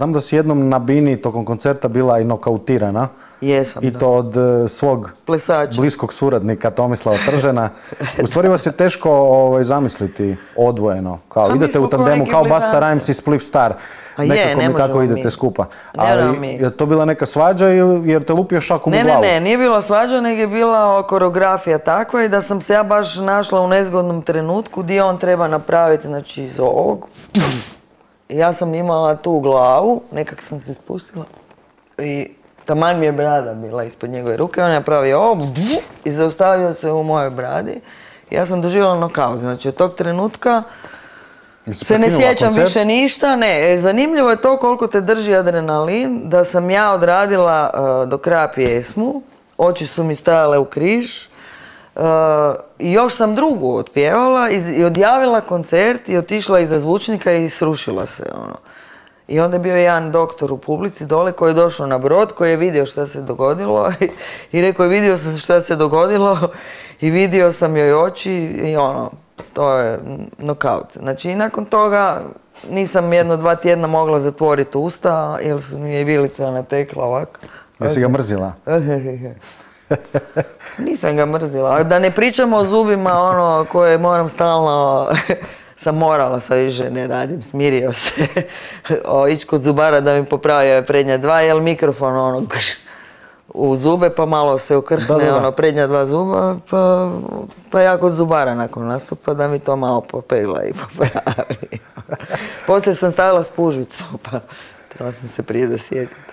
Znam da si jednom na bini tokom koncerta bila i nokautirana. Jesam, I to od svog plesača, bliskog suradnika Tomislava Tržena. U stvari vas je teško zamisliti odvojeno. Kao idete u tandemu kao Busta Rhymes i Spliff Star. Nekako mi tako idete skupa. Ali je to bila neka svađa jer te lupio šakom u glavu? Ne, nije bila svađa, nego je bila koreografija takva i da sam se ja baš našla u nezgodnom trenutku gdje on treba napraviti, znači iz ovog. I ja sam imala tu glavu, nekak sam se spustila i taman mi je brada bila ispod njegove ruke, on je napravio ovo i zaustavio se u mojoj bradi. Ja sam doživjela nokaut, znači od tog trenutka se ne sjećam više ništa. Ne, zanimljivo je to koliko te drži adrenalin, da sam ja odradila do kraja pjesmu, oči su mi stajale u križ i još sam drugu otpjevala i odjavila koncert i otišla iza zvučnika i srušila se ono. I onda je bio jedan doktor u publici dole koji je došao na brod, koji je vidio šta se dogodilo i rekao je vidio sam šta se dogodilo i vidio sam joj oči i ono, to je nokaut. Znači i nakon toga nisam 1-2 tjedna mogla zatvoriti usta jer su mi je vilica natekla ovako. Jesi ga mrzila? Nisam ga mrzila. Da ne pričamo o zubima ono koje moram stalno... Sam morala, sad više ne radim, smirio se, ići kod zubara da mi popravio prednja dva, jer mikrofon ono u zube pa malo se ukrhne ono prednja dva zuba, pa ja kod zubara nakon nastupa da mi to malo popegla i popravi. Poslije sam stavila spužvicu, pa trebala sam se prije dosjetiti.